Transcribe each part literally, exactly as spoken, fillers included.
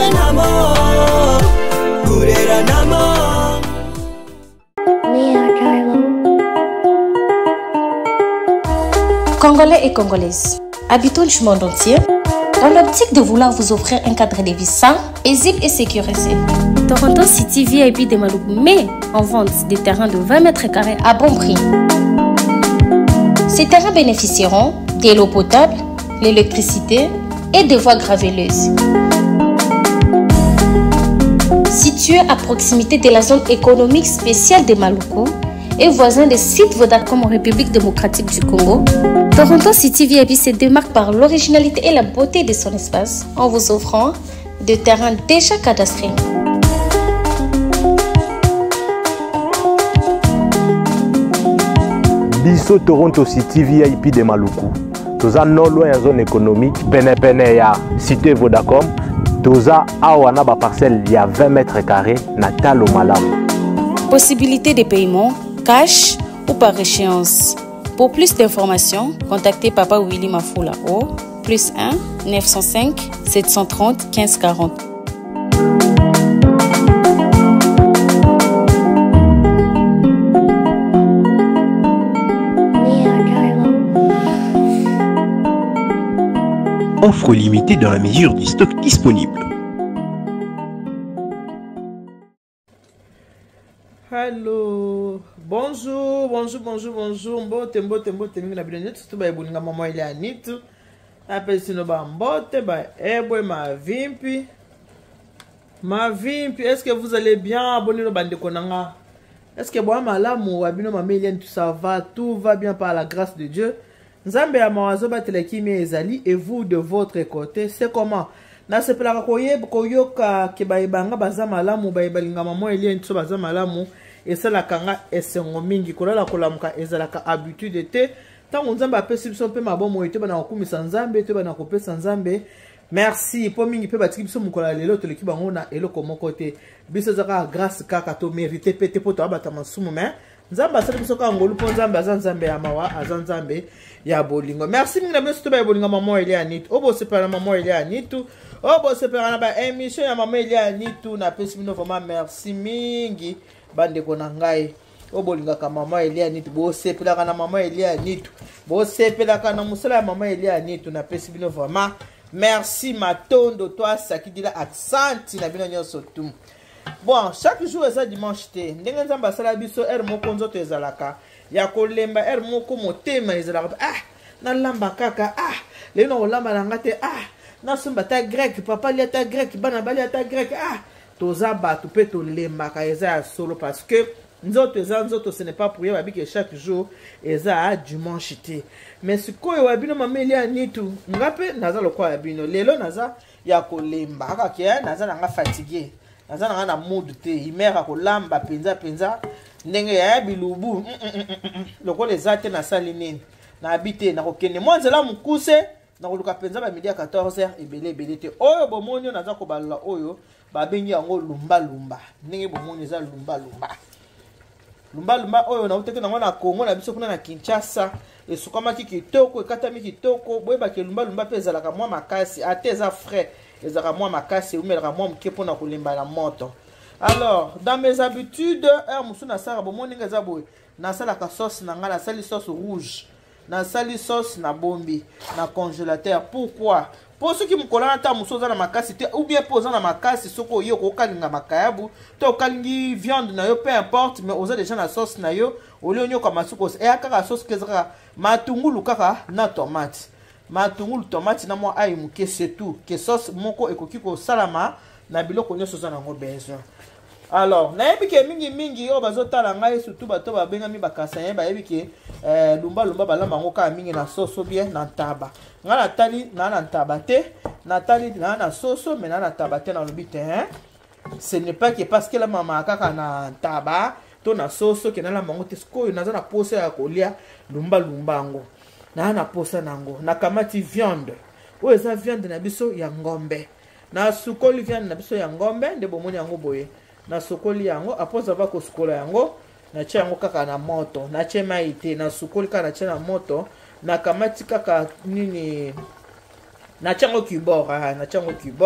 Congolais et Congolaises, habitants du monde entier, dans l'optique de vouloir vous offrir un cadre de vie sain, paisible et sécurisé, Toronto City V I P de Maluku met en vente des terrains de vingt mètres carrés à bon prix. Ces terrains bénéficieront de l'eau potable, l'électricité et des voies gravelleuses. Situé à proximité de la zone économique spéciale de Maluku et voisin des sites Vodacom en République démocratique du Congo, Toronto City V I P se démarque par l'originalité et la beauté de son espace en vous offrant des terrains déjà cadastrés. Biso Toronto City V I P de Maluku. Toza non loin en zone économique, pene pene ya cité Vodacom. Toza awana ba parcelle il y a vingt mètres carrés na talo malamu. Possibilité de paiement, cash ou par échéance. Pour plus d'informations, contactez Papa Willy Mafoula au plus un neuf cent cinq sept cent trente quinze quarante. Offre limitée dans la mesure du stock disponible. Hello, bonjour, bonjour, bonjour, bonjour. Mbote, mbote, mbote, mingi na bidonye tutu ba ibuninga mama ile anitu. Ape sino ba mbote, ba ebwe ma vimpi. Ma vimpi, est-ce que vous allez bien? Abonnez-vous bande konanga. Est-ce que boa malamu abino mama ile tout ça va, tout va bien par la grâce de Dieu. Nzambe ya mawazo batela kimi ezali et vous de votre côté, c'est comment? Na sepela koye koyoka ke baibanga baza malamu baibalinga mama ile tout baza malamu. Et ça la kanga esengo mingi kola kolamuka ezalaka habitude te tango nzambe apesi biso pe mabomo ete bana kokumisa nzambe te bana kopesa nzambe merci po mingi pe batiki biso mukola lelo to leki bango na eloko moko te biso zaka grâce kaka to mérité pete poto abata masumu mais nzambe asala biso ka ngolu po nzambe azan nzambe ya mawa azan nzambe ya bolingo merci mingi na biso to ba bolingo mama ile anit obo separa mama ile anitu obo separa na ba émission ya mama ile anitu na pesi bino vraiment merci mingi bande kona ngai obolingaka mama Elia nitu bo sepelaka na mama Elia nitu bo sepelaka na musala ya mama Elia nitu na pesi bino vraiment merci matondo toi sakidila accent na bino nyonso tum bon chaque jour eza dimanche te ndenge nzamba sala biso er moko nzoto ezalaka ya kolemba er moko motema ezalaka ah na lamba kaka ah leno olamba na ngate ah na sumba ta grec papa lia ta grec bana bali ta grec ah toza batu pe to lembaka eza ya solo parce que nzoto eza nzoto ce n'est pas pour yeba biki chaque jour eza a dimanche te mais sikoyo wabino mameli ya nitu ngape naza lokwa ya bino lelo naza ya kolemba aka ke naza nanga fatigué naza nanga na mood te imera kolamba penza penza ndenge ya bilubu lokole ezate na sali nini na habité na kokene mwanzela mukuse na koluka penza ba midi ya quatorze heures ebele ebele te oyo bomoni naza kobalula oyo babengi yango lumba lumba ndenge bomoni eza lumba lumba lumba lumba oyo na uteke nango na Congo na biso kuna na Kinshasa esukamaki kitoko ekatami kitoko boyeba ke lumba lumba pe ezalaka mwa makasi ate eza frais ezalaka mwa makasi umelaka mwa mke mpona kolemba na moto. Alors dans mes habitudes er musu na sala bomoni ngeza boye na sala ka sauce na ngala sali sauce rouge na sali sauce na bombi na congélateur. Pourquoi? Pour ceux qui me collent ta muso za na makasi te ou bien posa na makasi soko yo ko kalinga makayabu to kalingi viande na yo peu importe mais oza déjà na sauce na yo olio nyoka masuko e akaka sauce kezaka matungulu kaka na tomate matungulu tomate na mo ayi muke c'est tout que sauce moko ekoki ko salama na biloko nyoso za na ngo besoin. Alors nayebi ke mingi mingi yo bazotala ngai surtout bato babenga mi bakasa ye bayebi ke eh lumba lumba balamba ngo ka mingi na soso bien na taba nga na tali na na taba te na tali na na soso mais na na taba te na lobite hein ce n'est pas que parce que la mama kaka na taba to na soso ke na la mango te skoyo na za na posa ya kolia lumba lumba ngo na na posa nango na kamati viande o eza viande na biso ya ngombe na sukoli viande na biso ya ngombe nde bomoni yango boye na sukoli yango apoza ba ko sukola yango na chia yango kaka na moto na chia maite na sukoli kaka na chia na moto na kamati kaka nini na chia yango kibor na chia yango kibor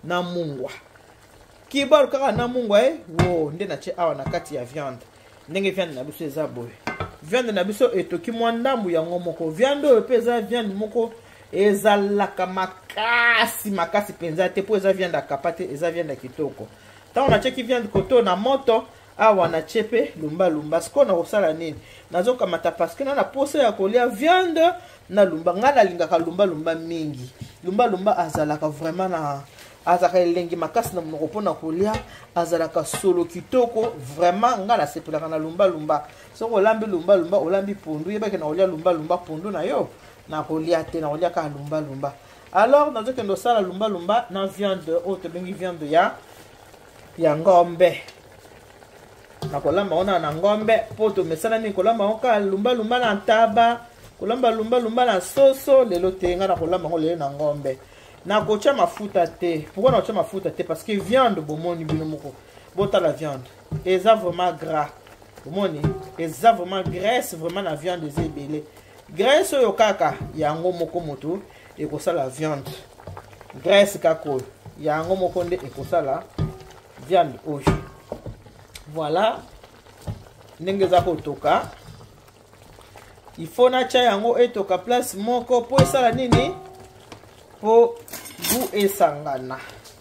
na mungwa kibalu kaka na mungwa e wo nde na che awa na kati ya viande ndenge viande na biso eza boye viande na biso etoki mwa ndambu yango moko viande oyo pe eza viande moko ezalaka makasi makasi penza te po eza viande akapa te eza viande kitoko ntango na cheki viande koto na moto awa na chepe lumba lumba siko na kosala nini nazokamata paske na na posa ya kolia viande na lumba nga nalingaka lumba lumba mingi lumba lumba azalaka vraiment na azalaka elengi makasi na monoko mpona kolia azalaka solo kitoko vraiment nga nasepelaka na lumba lumba soko olambi lumba lumba olambi pundu yebake na kolia lumba lumba pundu na yo na kolia te na kolia kaka lumba lumba alors nazokende osala lumba lumba na viande oyo tobengi viande ya ya ngombe na kolamba ona na ngombe po tomesana nini kolamba oka lumba lumba na ntaba kolamba lumba lumba na soso lelo te nga na kolamba ngo lelo na ngombe na kocha mafuta te pourquoi na kocha mafuta te parce que viande bomoni bino moko botala viande eza vraiment gras bomoni eza vraiment graisse vraiment na viande eza ebele graisse oyo kaka yango moko moto ekosala viande graisse kaka oyo yango moko nde ekosala viande oyo voilà ndenge eza kotoka il faut na cha yango etoka place moko po esala nini po bu esangana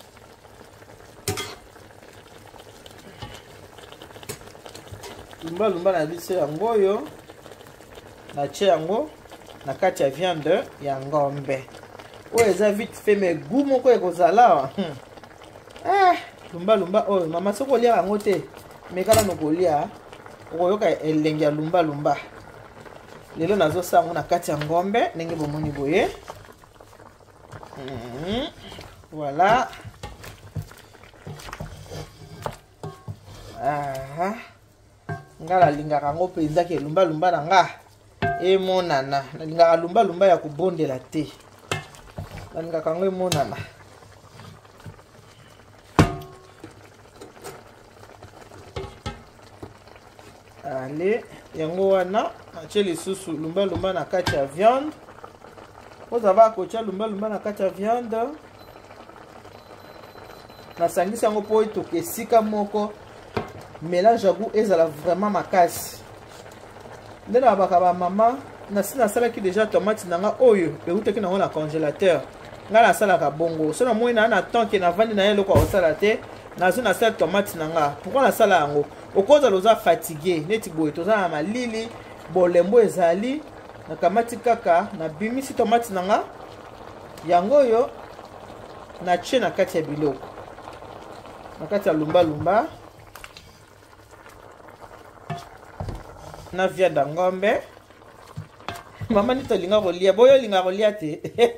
lumba lumba na biso yango oyo na cha yango na kati ya viande ya ngombe oyo eza vite fait mais goût moko ekozala ah lumba lumba oyo mama soko lia yango te mekala nokolia okoyoka elengi ya lumba lumba lelo nazosala yango na kati ya ngombe ndenge bomoni boye mm, voilà ah nga nalingaka yango mpenza ke lumba lumba na nga emonana nalingaka lumba lumba ya kobondela te nalingaka yango emonana ale yango wana atie lisusu lumba lumba na kati ya viande ozava kotia lumba lumba na kati ya viande nasangisi yango po etoka esika moko mélange ya goût ezala vraiment makasi nde na babaka bamama nasi nasalaki déjà tomate na nga oyo eutaki nango na congélateur nga nasalaka bongo so na moi na na tanke navandi na ye eloko akosala te nazo nasala tomate na nga pourquoi nasala yango okozala oza fatigué neti boye toza na malili bolembo ezali nakamati kaka nabimisi tomate na nga yango oyo natie na kati ya biloko na kati ya lumba lumba na viande ya ngombe mama nito linga kolia boyo linga kolia te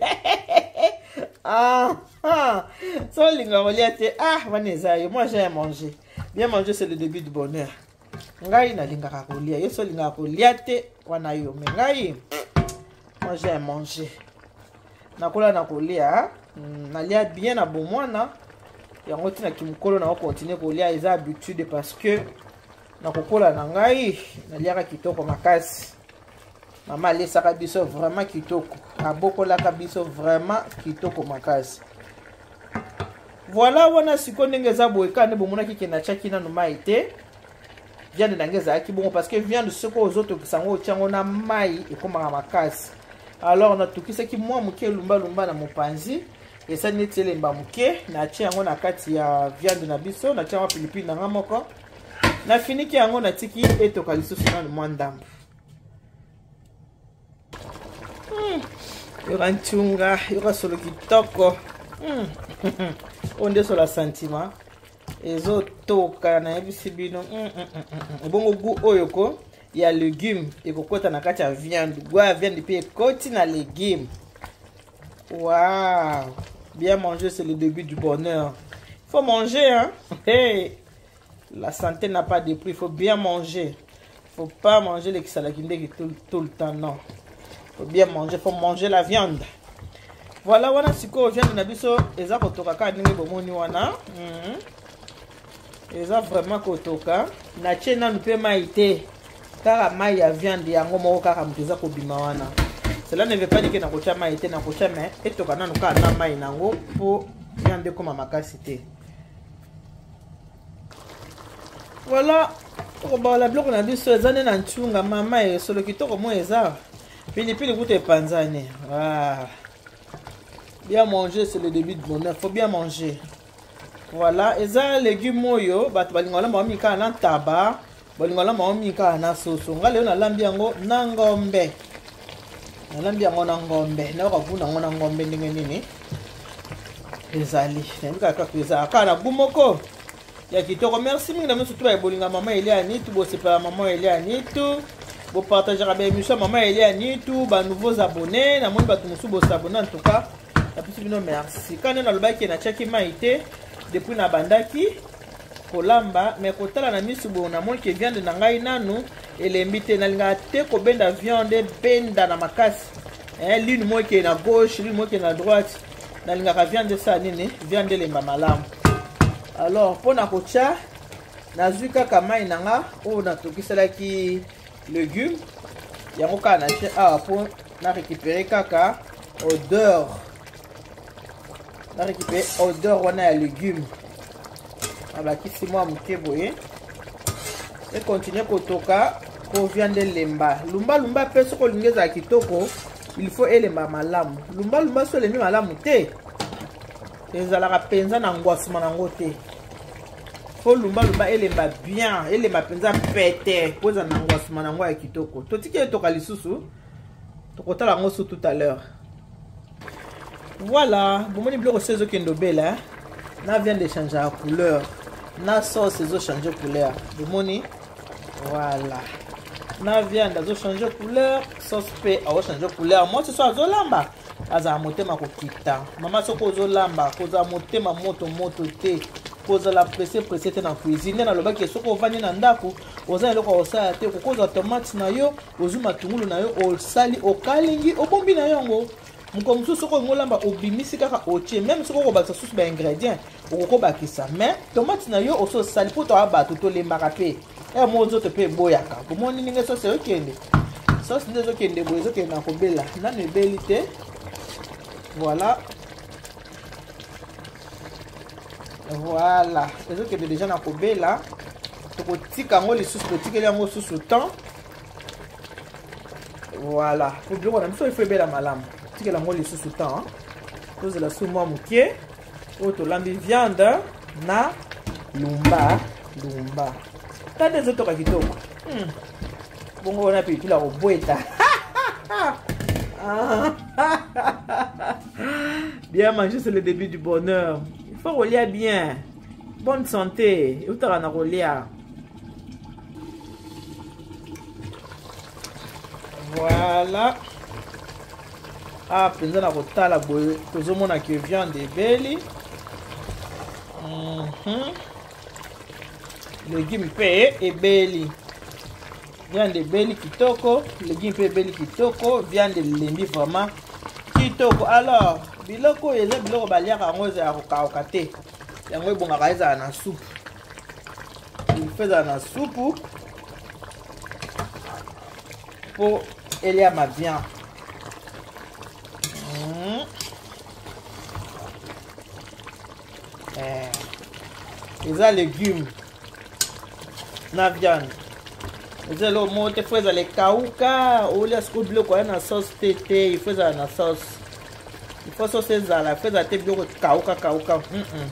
ah ah so linga kolia te ah wana eza yo moi j'ai mangé bien manger c'est le début du bonheur ngai nalingaka kolia yo so lingaka kolia te wana yo me ngai moi j'ai mangé nakola na kolia nalia bien na bomwana yango tina kimukolo na continuer kolia eza habitude parce que nakokola na ngai naliaka kitoko makasi mama alesaka biso vraiment kitoko abokolaka biso vraiment kitoko makasi voilà wana siko ndenge eza boye kande bomonaki ke natiaki nanu mai te viande nange ezalaki bongo parce que viande soko ozotokisa yango otiango na mai ekomaka makasi alors natukisaki mwa moke lumba lumba na mopanzi esali neti elemba moke natie yango na kati ya viande na biso natie yango pilipili nanga moko nafiniki yango natiki etoka lisusu nanu mwa ndambu hmm. yoka ntunga yoka solo kitoko hmm. oyo nde sola sentiment ezotoka nayebisi bino ebongo gu oyo ko ya légume ekokota na kati ya viande gu ya viande mpe ekoti na légume waouh bien manger c'est le début du bonheur il faut manger hein hey. La santé n'a pas de prix, il faut bien manger. Il ne faut pas manger les kisalakindeki tout, tout le temps, non. Il faut bien manger, il faut manger la viande. Voilà, wana siko viande na biso eza kotoka ka ndenge bomoni wana. Mhm. Eza vraiment kotoka. Na chena nupe mai te. Kaka mai ya viande yango moko kaka muteza kobima wana. Cela ne veut pas dire que na kocha mai te na kocha mais etoka nanu ka na mai nango po viande comme makasi te. Voilà, on la bloc on a dit ça zane na nchunga mama et solo kitoko mo eza. Pili pili goûte panzane. Ah. Bien manger c'est le début de bonheur, faut bien manger. Voilà, eza légumes moyo bat balingola ma mika na taba, balingola ma mika na soso. Ngale na lambi yango na ngombe. Na lambi yango na ngombe. Na ka vuna ngo na ngombe ndenge nini? Ezali. Na mika ka kweza kana bumoko. Ya kitoko merci mingi na surtout ba bolinga mama Eliani tu bo separa mama Eliani tu bo partager ba émission mama Eliani tu ba nouveaux abonnés na moni ba tumusu bo s'abonner en tout cas la plus bino merci quand na lobaki na chaki maité depuis na bandaki kolamba mais kotala na misu bo na moni ke viande na ngai nanu elembite na linga te ko benda viande benda na makasi eh lune mo ke na gauche lune mo ke na droite na linga ka viande ça nini viande le malamu. Alors, pour na kocha, na zuka kama inanga, ou na tokisala ki légumes, yango ka na che ah pour na récupérer kaka odeur. Na récupérer odeur wana ya légumes. Aba kisi moi muke boye. Et continuer kotoka ko viande lemba. Lumba lumba peso ko lingeza kitoko, il faut elemba malamu. Lumba lumba so lemi malamu te. Ezalaka penza na ngwasima na ngote. Faut lumba lumba elemba bien, elemba penza pété, poza na ngwasima na ngwa ya kitoko. Totiki etoka lisusu. Tokotala ngo tout à l'heure. Voilà, bomoni biloko sezo kendo bela, na vient de changer la couleur. Na sauce sezo changer couleur. Bomoni voilà. Na viande azo changer couleur, sauce pe azo changer couleur. Moi ce soir azo lamba. Aza motema kokita mama soko zo lamba koza motema moto moto te koza la pressé pressé te na cuisine na lobaki soko vanye na ndako oza eloko osala te koza tomate na yo ozuma tungulu na yo osali okalingi obombi na yango muko musu soko ngolamba obimisi kaka otie même soko ko bakisa susu ba ingrédients okoko bakisa mais tomate na yo oso sali poto abatu to lembaka pe e mozo te pe boyaka bomoni ninge so se okende sauce ndezo kende boyezo kende na kobela na nebeli te. Voilà. Voilà. Les autres qui sont déjà dans le cobé là. Donc, tu as les sous petits qui sont sous le temps. Voilà. Pour bien, on a mis ça, il faut bien la malam. Tu as les sous le temps. Pose la sous moi mouké. Auto lambi viande. Na. Lumba. Lumba. T'as des autres qui sont. Bon, on a payé tout la boîte. Bien manger, c'est le début du bonheur. Il faut rouler bien. Bonne santé. Où t'as rouler? Voilà. Ah, pendant la rota la boue, tout le monde a qui viande de belly. Légumes paye et belly. Viande belly kitoko, légumes pe belly kitoko, viande lembi vraiment kitoko. Alors, biloko eza biloko baliaka ngoza ya kokauka te. Yango ebongaka eza na soupe. Il fait ça na soupe pour elia ma viande. Mmh. Eh. Eza légumes na viande. Eza lo mote fweza le kauka ou ce que biloko na sauce tete, il faut ça na sauce. Il faut sauce ezala, fweza te biloko kauka kauka. Mm -mm.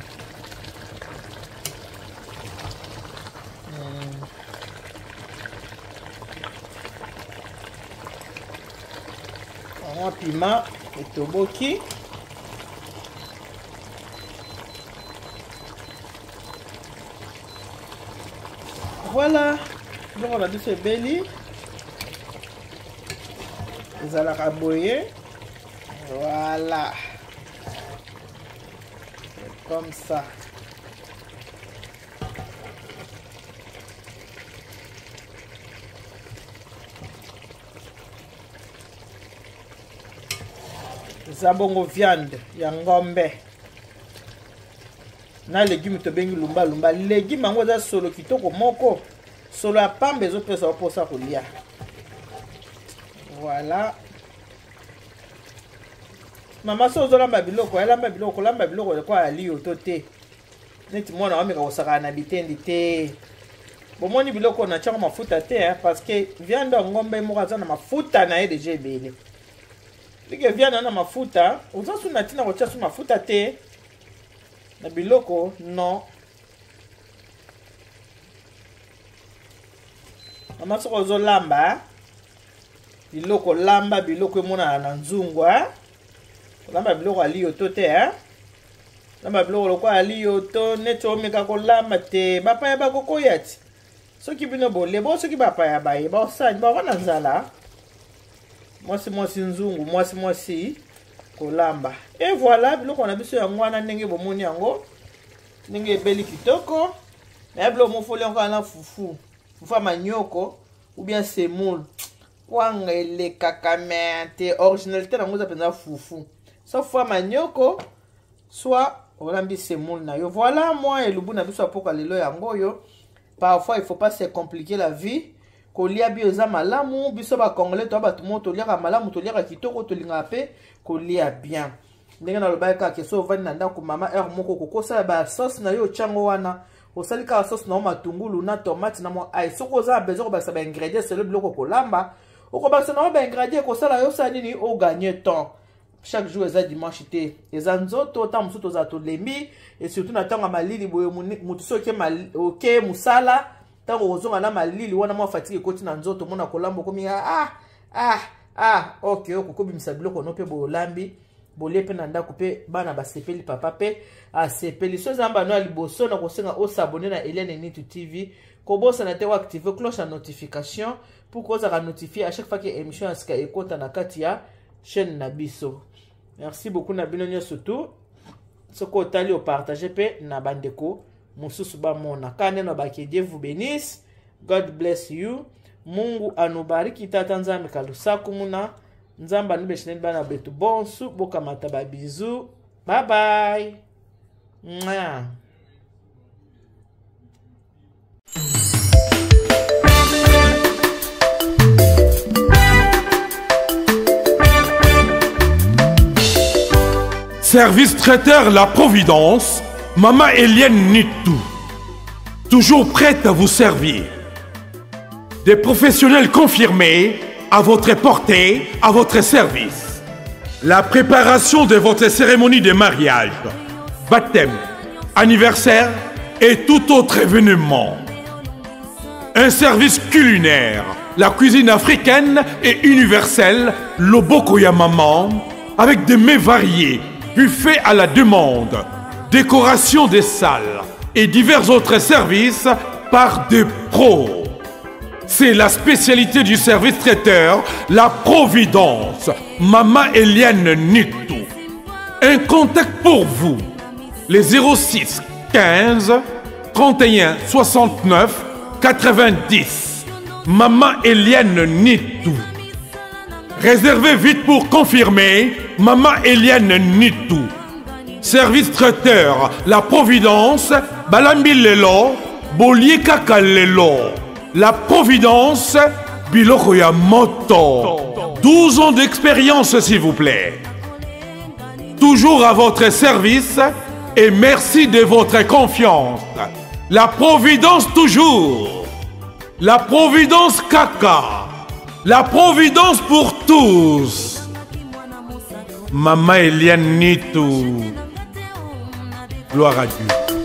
Mm. On piment et toboki. Voilà. Donc on a dit c'est belly. Ils allaient raboyer. Voilà. Comme ça. Zabongo viande ya ngombe. Na légumes to bengi lumba lumba. Légumes ango za solo kitoko moko. Solo a pambe zo pesa oposa kolia. Voilà. Maman so zolamba biloko, elamba biloko, lamba biloko le kwa ali oto te. Neti mwana wa meka osaka na bitendi te. Bomoni biloko na tchanga mafuta te hein, parce que viande ngombe moko za na mafuta na ye déjà ebele. Dike viande na mafuta, oza su na tina ko tcha su mafuta te. Na biloko non. Mama soko zo lamba biloko lamba biloko emona na nzungwa lamba biloko ali oto te hein lamba biloko lokwa ali oto neti omeka kolamba te bapaya bakokoya ti soki bino bolebo soki bapaya baye baosani bawana nzala mwasi mwasi nzungu mwasi mwasi kolamba et voilà biloko na biso yango wana ndenge bomoni yango ndenge ebeli kitoko na biloko mofoli yango na fufu fufu manyoko ou bien semoule wanga ele kakamete originalité na ngoza penza fufu soit fois manyoko soit olambi semoule na yo voilà moi elubu na biso apoka lelo yango yo parfois il faut pas se compliquer la vie kolia bio za malamu biso ba congolais to ba tumo to liaka malamu to liaka kitoko to linga pe kolia bien ndenge na lobaka ke so vani na ndako mama er moko kokosa ba sauce na yo chango wana osali ka sauce na matungulu na tomate na mo ay soko za besoin ba sa ba ingrédients c'est le biloko kolamba oko ba sa na ba ingrédients ko sala yo sa nini o gagner temps chaque jour eza dimanche te eza nzoto ta musuto za to lembi et surtout na tanga malili boye mutu soke mal OK musala tango ozonga na malili wana mo fatigue koti na nzoto mona kolamba komi ah ah ah OK okokobi misabiloko no pe bo lambi bolepe na ndako pe bana basepeli papa pe asepeli so zamba no liboso na kosenga o s'abonner na Eliane Nitu T V ko bosa na te wa activer cloche de notification pour ko za notifier à chaque fois que émission aska ekota na kati ya chaîne na biso. Merci beaucoup na bino surtout soko tali o partager pe na bandeko mususu ba mona kane no baki Dieu vous bénisse, God bless you, Mungu anubariki tata nzambe kalusaku muna nzamba nibeshine bana betu bonsu boka mataba bisous bye bye. Mouah. Service traiteur La Providence, Maman Eliane Nitu, toujours prête à vous servir. Des professionnels confirmés à votre portée, à votre service. La préparation de votre cérémonie de mariage, baptême, anniversaire et tout autre événement. Un service culinaire, la cuisine africaine et universelle, Loboko ya Maman, avec des mets variés, buffet à la demande, décoration des salles et divers autres services par des pros. C'est la spécialité du service traiteur, la Providence, Maman Eliane Nitu. Un contact pour vous, les zéro six quinze trente et un soixante-neuf quatre-vingt-dix. Maman Eliane Nitu. Réservez vite pour confirmer, Maman Eliane Nitu. Service traiteur, la Providence, Balambi Lelo, Bolie Kaka Lelo. La Providence, Biloko ya Moto. douze ans d'expérience, s'il vous plaît. Toujours à votre service et merci de votre confiance. La Providence toujours. La Providence Kaka. La Providence pour tous. Maman Eliane Nitu. Gloire à Dieu.